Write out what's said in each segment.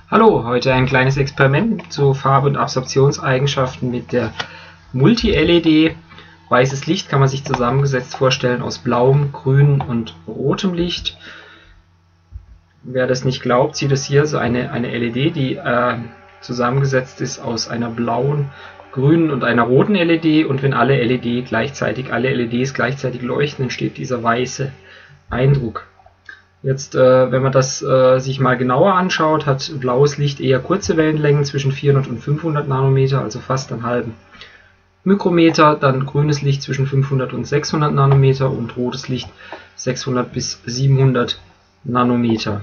Hallo, heute ein kleines Experiment zu Farbe- und Absorptionseigenschaften mit der Multi-LED. Weißes Licht kann man sich zusammengesetzt vorstellen aus blauem, grünem und rotem Licht. Wer das nicht glaubt, sieht es hier, so eine LED, die zusammengesetzt ist aus einer blauen, grünen und einer roten LED. Und wenn alle LEDs gleichzeitig leuchten, entsteht dieser weiße Eindruck. Jetzt, wenn man das sich mal genauer anschaut, hat blaues Licht eher kurze Wellenlängen zwischen 400 und 500 Nanometer, also fast einen halben Mikrometer. Dann grünes Licht zwischen 500 und 600 Nanometer und rotes Licht 600 bis 700 Nanometer.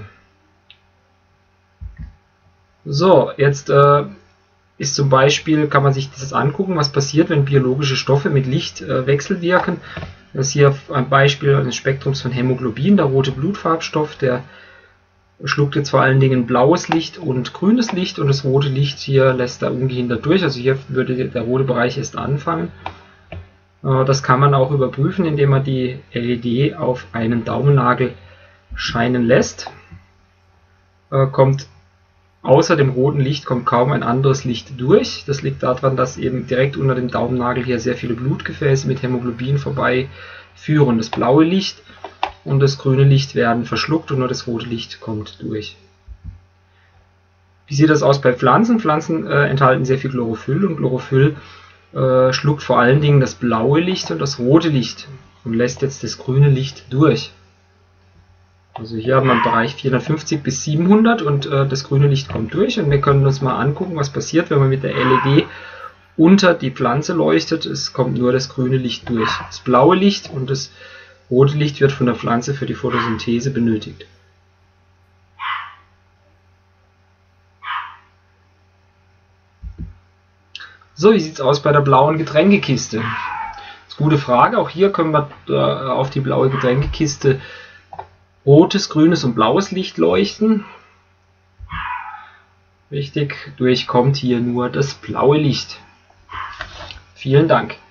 So, jetzt ist zum Beispiel, kann man sich das angucken, was passiert, wenn biologische Stoffe mit Licht wechselwirken. Das ist hier ein Beispiel eines Spektrums von Hämoglobin, der rote Blutfarbstoff, der schluckt jetzt vor allen Dingen blaues Licht und grünes Licht und das rote Licht hier lässt er ungehindert durch, also hier würde der rote Bereich erst anfangen. Das kann man auch überprüfen, indem man die LED auf einen Daumennagel scheinen lässt. Außer dem roten Licht kommt kaum ein anderes Licht durch. Das liegt daran, dass eben direkt unter dem Daumennagel hier sehr viele Blutgefäße mit Hämoglobin vorbeiführen. Das blaue Licht und das grüne Licht werden verschluckt und nur das rote Licht kommt durch. Wie sieht das aus bei Pflanzen? Pflanzen enthalten sehr viel Chlorophyll und Chlorophyll schluckt vor allen Dingen das blaue Licht und das rote Licht und lässt jetzt das grüne Licht durch. Also hier haben wir einen Bereich 450 bis 700 und das grüne Licht kommt durch und wir können uns mal angucken, was passiert, wenn man mit der LED unter die Pflanze leuchtet. Es kommt nur das grüne Licht durch. Das blaue Licht und das rote Licht wird von der Pflanze für die Photosynthese benötigt. So, wie sieht es aus bei der blauen Getränkekiste? Das ist eine gute Frage. Auch hier können wir auf die blaue Getränkekiste rotes, grünes und blaues Licht leuchten. Richtig, durchkommt hier nur das blaue Licht. Vielen Dank.